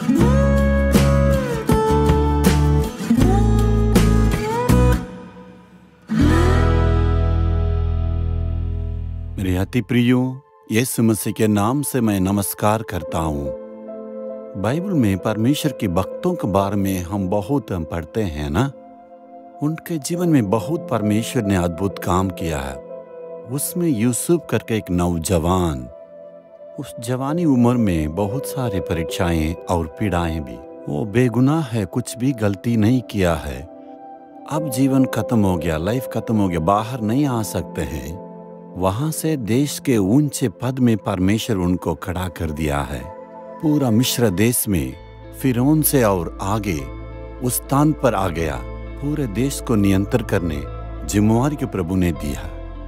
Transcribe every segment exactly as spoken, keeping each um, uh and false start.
मेरे अति प्रियो, यीशु मसीह के नाम से मैं नमस्कार करता हूँ। बाइबल में परमेश्वर के भक्तों के बारे में हम बहुत हम पढ़ते हैं ना। उनके जीवन में बहुत परमेश्वर ने अद्भुत काम किया है। उसमें यूसुफ करके एक नौजवान, उस जवानी उम्र में बहुत सारी परीक्षाएं और पीड़ाएं भी। वो बेगुनाह है, कुछ भी गलती नहीं किया है। अब जीवन खत्म हो गया, लाइफ खत्म हो गया, बाहर नहीं आ सकते हैं। वहां से देश के ऊंचे पद में परमेश्वर उनको खड़ा कर दिया है। पूरा मिस्र देश में फिरौन से और आगे उस स्थान पर आ गया। पूरे देश को नियंत्रण करने जिम्मेवारी के प्रभु ने दिया।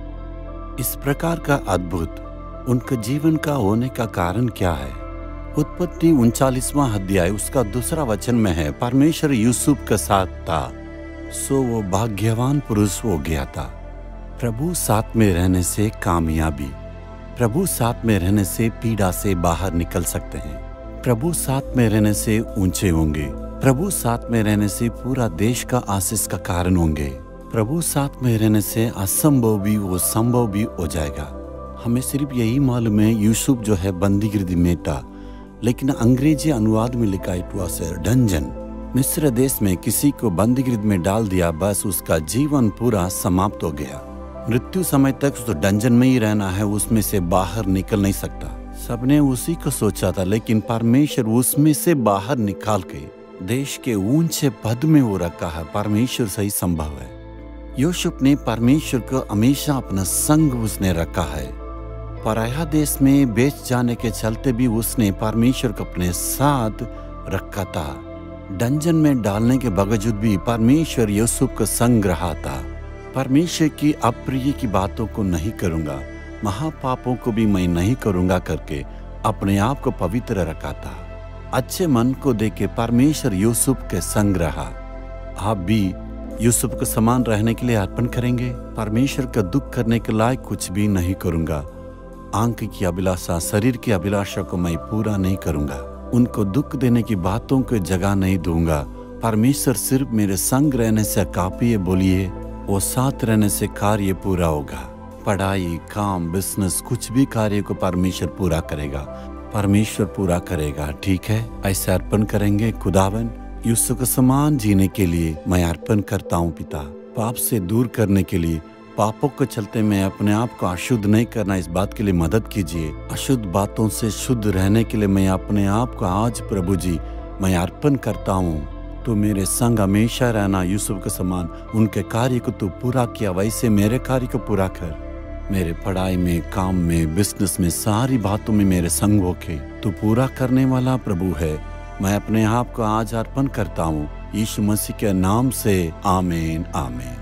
इस प्रकार का अद्भुत उनके जीवन का होने का कारण क्या है? उत्पत्ति उनचालीसवां अध्याय उसका दूसरा वचन में है, परमेश्वर यूसुफ के साथ था, सो वो भाग्यवान पुरुष हो गया था। प्रभु साथ में रहने से कामयाबी, प्रभु साथ में रहने से पीड़ा से बाहर निकल सकते हैं। प्रभु साथ में रहने से ऊंचे होंगे। प्रभु साथ में रहने से पूरा देश का आशीष का कारण होंगे। प्रभु साथ में रहने से असंभव भी वो संभव भी हो जाएगा। हमें सिर्फ यही मालूम है यूसुफ जो है बंदीगृह में था, लेकिन अंग्रेजी अनुवाद में लिखा इट वाज अ डंजन। मिस्र देश में किसी को बंदीगृह में डाल दिया, बस उसका जीवन पूरा समाप्त हो गया। मृत्यु समय तक तो डंजन में ही रहना है, उसमें से बाहर निकल नहीं सकता। सबने उसी को सोचा था, लेकिन परमेश्वर उसमें से बाहर निकाल के देश के ऊंचे पद में वो रखा है। परमेश्वर से ही संभव है। यूसुफ ने परमेश्वर को हमेशा अपना संग उसने रखा है। पराया देश में बेच जाने के चलते भी उसने परमेश्वर को अपने साथ रखा था। डंजन में डालने के बावजूद भी परमेश्वर यूसुफ का संग रहा था। परमेश्वर की अप्रिय की बातों को नहीं करूंगा, महापापों को भी मैं नहीं करूंगा करके अपने आप को पवित्र रखा था। अच्छे मन को देके परमेश्वर यूसुफ के संग रहा। आप भी यूसुफ के समान रहने के लिए अर्पण करेंगे? परमेश्वर का दुख करने के लायक कुछ भी नहीं करूंगा। आंख की अभिलाषा, शरीर की अभिलाषा को मैं पूरा नहीं करूंगा। उनको दुख देने की बातों को जगह नहीं दूंगा। परमेश्वर सिर्फ मेरे संग रहने से काफी है। बोलिए, वो साथ रहने से कार्य पूरा होगा। पढ़ाई, काम, बिजनेस, कुछ भी कार्य को परमेश्वर पूरा करेगा। परमेश्वर पूरा करेगा। ठीक है, ऐसे अर्पण करेंगे। खुदावन, यूसुफ के समान जीने के लिए मैं अर्पण करता हूँ पिता। पाप से दूर करने के लिए, पापों के चलते मैं अपने आप को अशुद्ध नहीं करना, इस बात के लिए मदद कीजिए। अशुद्ध बातों से शुद्ध रहने के लिए मैं अपने आप को आज प्रभु जी मैं अर्पण करता हूँ। तो मेरे संग हमेशा रहना यूसुफ के समान। उनके कार्य को तू पूरा किया, वैसे मेरे कार्य को पूरा कर। मेरे पढ़ाई में, काम में, बिजनेस में, सारी बातों में मेरे संग होके तू पूरा करने वाला प्रभु है। मैं अपने आप को आज अर्पण करता हूँ यीशु मसीह के नाम से। आमीन, आमीन।